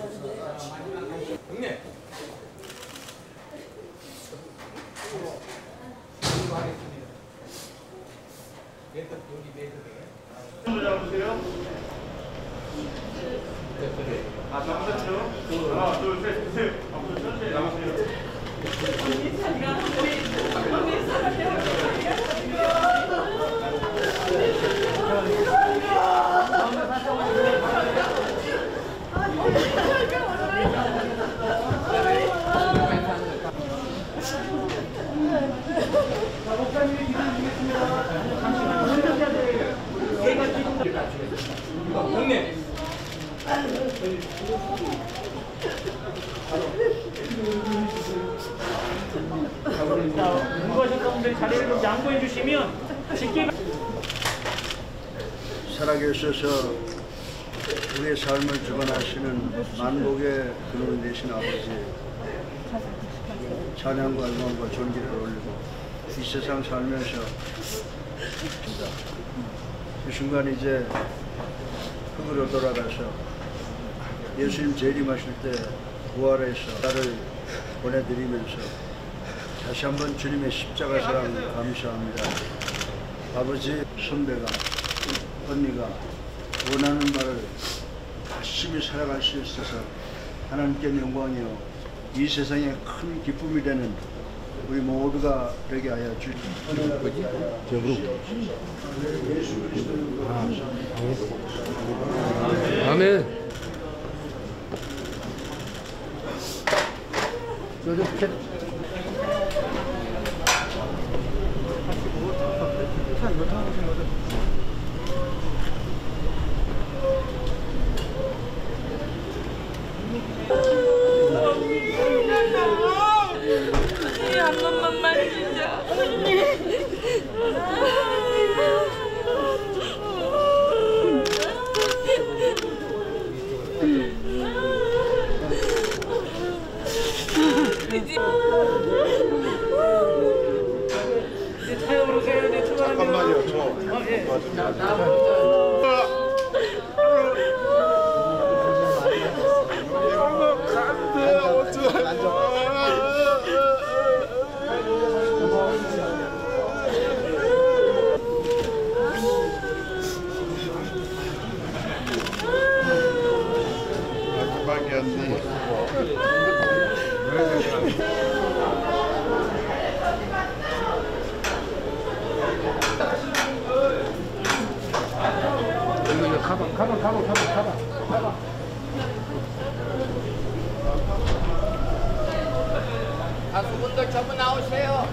형님. 잡으세요. 잡으세요. 하나, 둘, 셋, 셋. 잡으세요. 목사님이 기다리겠습니다. 형님. 공부하셨던 분들이 자리를 좀 양보해 주시면 직계 살아계셔서 우리의 삶을 주관하시는 만복의 근원 되신 아버지 찬양과 영광과 존귀를 올리고 이 세상 살면서 이 순간 이제 흙으로 돌아가서 예수님 재림하실 때 부활해서 나를 보내드리면서 다시 한번 주님의 십자가 사랑 감사합니다. 아버지, 선배가, 언니가 원하는 말을 열심히 살아갈 수 있어서 하나님께 영광이요 이 세상에 큰 기쁨이 되는 우리 모두가 되게 하여 주시옵소서. 아멘. 한 번만 만지자. 이제 타협으로 오세요. 이제 출발합니다. 잠깐만요. 예. 밖에 안 돼. 가봐. 가수분들 전부 나오세요.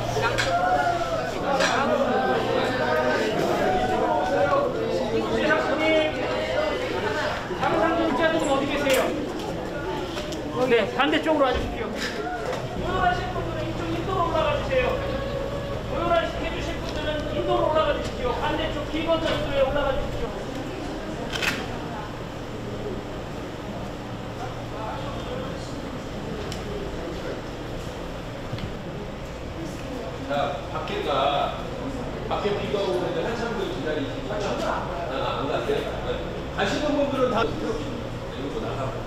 상상자들은 어디 계세요? 네, 반대쪽으로 와주십시오. 오열하실 분들은 이쪽 인도로 올라가 주세요. 오열해주실 분들은 인도로 올라가 주십시오. 반대쪽 기본 전수에 올라가 주십시오. 자, 밖에 비가 오는데 한참 기다리시고 안 가세요? 가시는 분들은 다 이러고 나가.